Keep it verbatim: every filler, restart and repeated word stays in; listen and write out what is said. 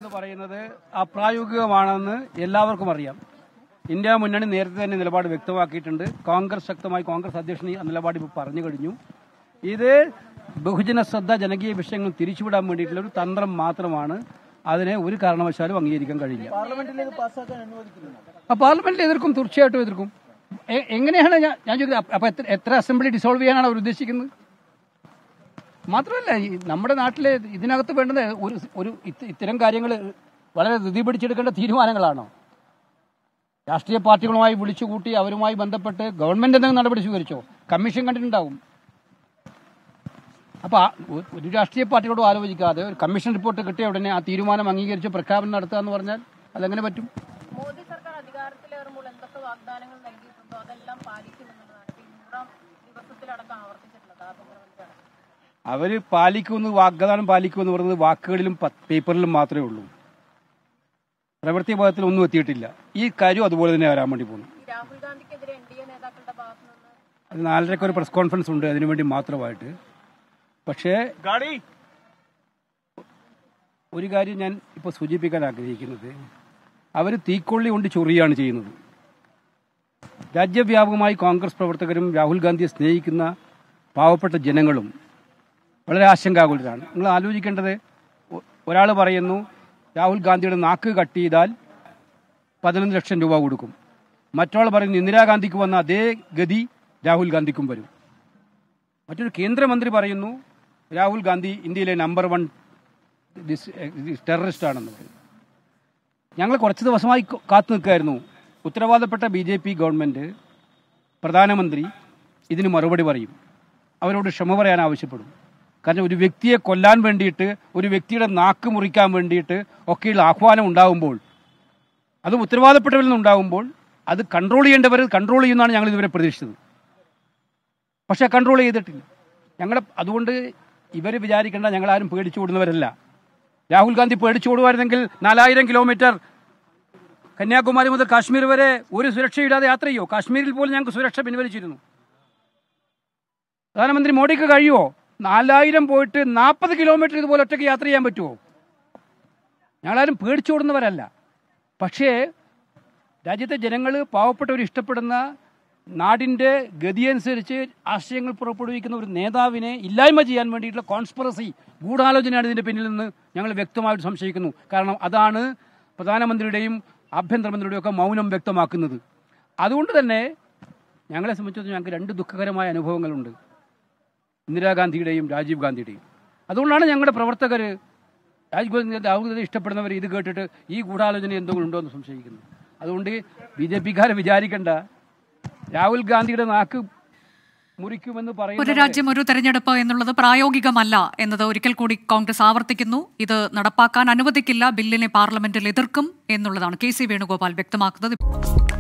എന്ന് പറയുന്നത് അപ്രായോഗികമാണെന്ന് എല്ലാവർക്കും അറിയാം. ഇന്ത്യ മുന്നണി നേരത്തെ തന്നെ നിലപാട് വ്യക്തമാക്കിയിട്ടുണ്ട്. കോൺഗ്രസ് ശക്തമായി കോൺഗ്രസ് അധ്യക്ഷൻ ഈ നിലപാട് ഇപ്പോൾ പറഞ്ഞു കഴിഞ്ഞു. ഇത് ബഹുജന ശ്രദ്ധ ജനകീയ വിഷയങ്ങൾ തിരിച്ചുവിടാൻ വേണ്ടിയിട്ടുള്ള ഒരു തന്ത്രം മാത്രമാണ്. അതിനെ ഒരു കാരണവശാലും അംഗീകരിക്കാൻ കഴിയില്ല. പാർലമെന്റിൽ എതിർക്കും, തീർച്ചയായിട്ടും എതിർക്കും. എങ്ങനെയാണ് ഞാൻ ഞാൻ ചോദിക്കുന്നത്, അപ്പൊ എത്ര അസംബ്ലി ഡിസോൾവ് ചെയ്യാനാണ് അവർ ഉദ്ദേശിക്കുന്നത്? മാത്രമല്ല, നമ്മുടെ നാട്ടിലെ ഇതിനകത്ത് വേണ്ടത് ഒരു ഒരു ഇത്തരം കാര്യങ്ങൾ വളരെ ധൃതി പിടിച്ചെടുക്കേണ്ട തീരുമാനങ്ങളാണോ? രാഷ്ട്രീയ പാർട്ടികളുമായി വിളിച്ചുകൂട്ടി അവരുമായി ബന്ധപ്പെട്ട് ഗവൺമെന്റ് എന്തെങ്കിലും നടപടി സ്വീകരിച്ചോ? കമ്മീഷൻ കണ്ടിട്ടുണ്ടാവും. അപ്പൊ ഒരു രാഷ്ട്രീയ പാർട്ടിയോടും ആലോചിക്കാതെ ഒരു കമ്മീഷൻ റിപ്പോർട്ട് കിട്ടിയ ഉടനെ ആ തീരുമാനം അംഗീകരിച്ച് പ്രഖ്യാപനം നടത്തുക എന്ന് പറഞ്ഞാൽ അതെങ്ങനെ പറ്റും? മോദി സർക്കാർ അധികാരത്തിലേറുമ്പോൾ എന്തൊക്കെ വാഗ്ദാനങ്ങൾ നൽകിയിട്ടുണ്ടോ അതെല്ലാം പാലിക്കുമെന്നുള്ളതാണ് നൂറാം ദിവസത്തിലടക്കം ആവർത്തിച്ചിട്ടുള്ളത് ആഭ്യന്തരമന്ത്രിയാണ്. അവര് പാലിക്കുമെന്ന് വാഗ്ദാനം പാലിക്കുമെന്ന് പറയുന്നത് വാക്കുകളിലും പേപ്പറിലും മാത്രമേ ഉള്ളൂ. പ്രവൃത്തി ഭാഗത്തിൽ ഒന്നും എത്തിയിട്ടില്ല. ഈ കാര്യം അതുപോലെ തന്നെ വരാൻ വേണ്ടി പോകുന്നു. രാഹുൽ ഗാന്ധിക്കെതിരെ എൻ ഡി എ നേതാക്കളുടെ ഭാഗത്തു നിന്ന് അത് നാലരയ്ക്ക് ഒരു പ്രസ് കോൺഫറൻസ് ഉണ്ട് അതിനുവേണ്ടി മാത്രമായിട്ട്. പക്ഷേ ഒരു കാര്യം ഞാൻ ഇപ്പോൾ സൂചിപ്പിക്കാൻ ആഗ്രഹിക്കുന്നത്, അവർ തീക്കൊള്ളി കൊണ്ട് ചൊറിയാണ് ചെയ്യുന്നത്. രാജ്യവ്യാപകമായി കോൺഗ്രസ് പ്രവർത്തകരും രാഹുൽ ഗാന്ധിയെ സ്നേഹിക്കുന്ന പാവപ്പെട്ട ജനങ്ങളും വളരെ ആശങ്കാകുലരാണ്. നിങ്ങൾ ആലോചിക്കേണ്ടത്, ഒരാൾ പറയുന്നു രാഹുൽ ഗാന്ധിയുടെ നാക്ക് കട്ട് ചെയ്താൽ പതിനൊന്ന് ലക്ഷം രൂപ കൊടുക്കും. മറ്റൊരാൾ പറയുന്നു ഇന്ദിരാഗാന്ധിക്ക് വന്ന അതേ ഗതി രാഹുൽ ഗാന്ധിക്കും വരും. മറ്റൊരു കേന്ദ്രമന്ത്രി പറയുന്നു രാഹുൽ ഗാന്ധി ഇന്ത്യയിലെ നമ്പർ വൺ ടെററിസ്റ്റ് ആണെന്ന് പറയും. ഞങ്ങൾ കുറച്ച് ദിവസമായി കാത്തു നിൽക്കുകയായിരുന്നു. ഉത്തരവാദപ്പെട്ട ബി ജെ പി ഗവൺമെന്റ്, പ്രധാനമന്ത്രി ഇതിന് മറുപടി പറയും. അവരോട് ക്ഷമ പറയാൻ ആവശ്യപ്പെടും. കാരണം ഒരു വ്യക്തിയെ കൊല്ലാൻ വേണ്ടിയിട്ട്, ഒരു വ്യക്തിയുടെ നാക്ക് മുറിക്കാൻ വേണ്ടിയിട്ട് ഒക്കെയുള്ള ആഹ്വാനം ഉണ്ടാകുമ്പോൾ, അത് ഉത്തരവാദപ്പെട്ടവരിൽ നിന്നുണ്ടാകുമ്പോൾ അത് കൺട്രോൾ ചെയ്യേണ്ടവർ കൺട്രോൾ ചെയ്യുന്നതാണ് ഞങ്ങൾ ഇതുവരെ പ്രതീക്ഷിച്ചത്. പക്ഷെ കൺട്രോൾ ചെയ്തിട്ടില്ല. ഞങ്ങൾ അതുകൊണ്ട് ഇവർ വിചാരിക്കേണ്ട ഞങ്ങളാരും പേടിച്ചോടുന്നവരല്ല. രാഹുൽ ഗാന്ധി പേടിച്ചോടുമായിരുന്നെങ്കിൽ നാലായിരം കിലോമീറ്റർ കന്യാകുമാരി മുതൽ കാശ്മീർ വരെ ഒരു സുരക്ഷയില്ലാതെ യാത്ര ചെയ്യോ? കാശ്മീരിൽ പോലും ഞങ്ങൾക്ക് സുരക്ഷ പിൻവലിച്ചിരുന്നു. പ്രധാനമന്ത്രി മോഡിക്ക് കഴിയുമോ നാലായിരം പോയിട്ട് നാൽപ്പത് കിലോമീറ്റർ ഇതുപോലെ ഒറ്റയ്ക്ക് യാത്ര ചെയ്യാൻ പറ്റുമോ? ഞങ്ങളാരും പേടിച്ചോടുന്നവരല്ല. പക്ഷേ രാജ്യത്തെ ജനങ്ങൾ, പാവപ്പെട്ടവർ ഇഷ്ടപ്പെടുന്ന നാടിൻ്റെ ഗതിയനുസരിച്ച് ആശയങ്ങൾ പുറപ്പെടുവിക്കുന്ന ഒരു നേതാവിനെ ഇല്ലായ്മ ചെയ്യാൻ വേണ്ടിയിട്ടുള്ള കോൺസ്പിറസി, ഗൂഢാലോചനയാണ് ഇതിൻ്റെ പിന്നിൽ നിന്ന് ഞങ്ങൾ വ്യക്തമായിട്ട് സംശയിക്കുന്നു. കാരണം അതാണ് പ്രധാനമന്ത്രിയുടെയും ആഭ്യന്തരമന്ത്രിയുടെയും ഒക്കെ മൗനം വ്യക്തമാക്കുന്നത്. അതുകൊണ്ട് തന്നെ ഞങ്ങളെ സംബന്ധിച്ചിടത്തോളം ഞങ്ങൾക്ക് രണ്ട് ദുഃഖകരമായ അനുഭവങ്ങളുണ്ട്, ഇന്ദിരാഗാന്ധിയുടെയും രാജീവ് ഗാന്ധിയുടെയും. അതുകൊണ്ടാണ് ഞങ്ങളുടെ പ്രവർത്തകർ, രാജീവ് ഗാന്ധി രാഹുൽ ഗാന്ധി ഇഷ്ടപ്പെടുന്നവർ ഇത് കേട്ടിട്ട് ഈ ഗൂഢാലോചന എന്തെങ്കിലും ഉണ്ടോ എന്ന് സംശയിക്കുന്നു. അതുകൊണ്ട് ബി ജെ പിക്കാരെ വിചാരിക്കേണ്ട രാഹുൽ ഗാന്ധിയുടെ നാക്ക് മുറിക്കുമെന്ന് പറയുന്നത് ഒരു രാജ്യം ഒരു തെരഞ്ഞെടുപ്പ് എന്നുള്ളത് പ്രായോഗികമല്ല എന്നത് ഒരിക്കൽ കൂടി കോൺഗ്രസ് ആവർത്തിക്കുന്നു. ഇത് നടപ്പാക്കാൻ അനുവദിക്കില്ല, ബില്ലിനെ പാർലമെന്റിൽ എതിർക്കും എന്നുള്ളതാണ് കെ സി വേണുഗോപാൽ വ്യക്തമാക്കുന്നത്.